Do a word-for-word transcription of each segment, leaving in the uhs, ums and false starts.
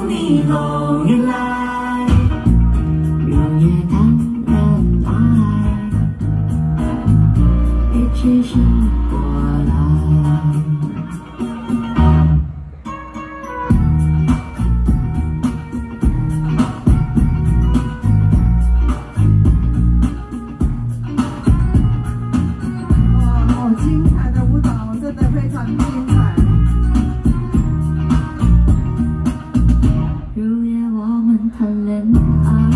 霓虹原来如夜谈恋爱，一起醒过来。 哇，好精彩的舞蹈，真的非常精彩。 如夜我们谈恋爱，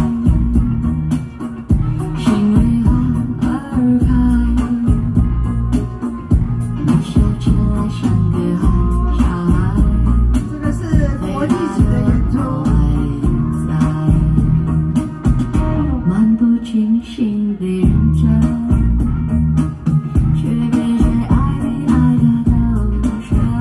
心为花而开。你笑起来像个海小孩， 这个是国际级的演出。 漫不经心地认真，却被谁爱你爱的都睡。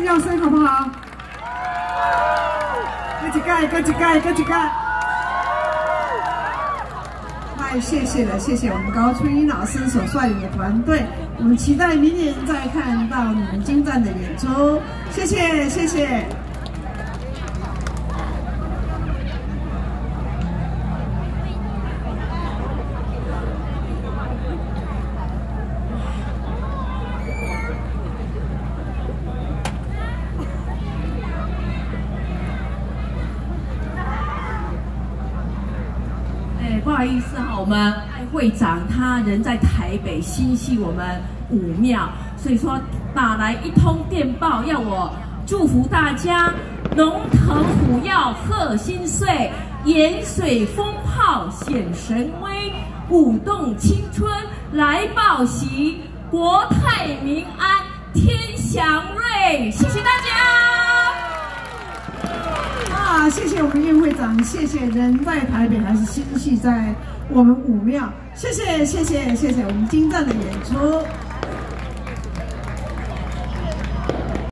要声好不好？各几盖，各几盖，各几盖。太谢谢了，谢谢我们高春英老师所率领的团队。我们期待明年再看到你们精湛的演出。谢谢，谢谢。 不好意思哈，我们艾会长他人在台北心系我们武庙，所以说打来一通电报，要我祝福大家龙腾虎跃贺新岁，盐水风炮显神威，舞动青春来报喜，国泰民安天祥瑞，谢谢大家。 啊，谢谢我们宴会长，谢谢人在台北还是心系在我们武庙，谢谢谢谢谢谢我们精湛的演出。